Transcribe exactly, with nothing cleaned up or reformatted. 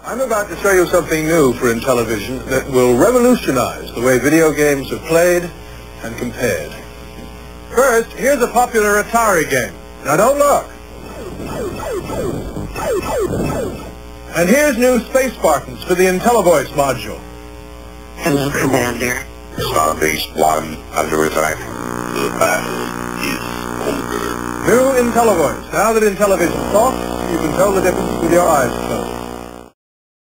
I'm about to show you something new for Intellivision that will revolutionize the way video games are played and compared. First, here's a popular Atari game. Now don't look. And here's new Space Spartans for the IntelliVoice module. Hello, Commander. Starbase One under attack. The battle is over. New IntelliVoice. Now that Intellivision talks, you can tell the difference with your eyes closed.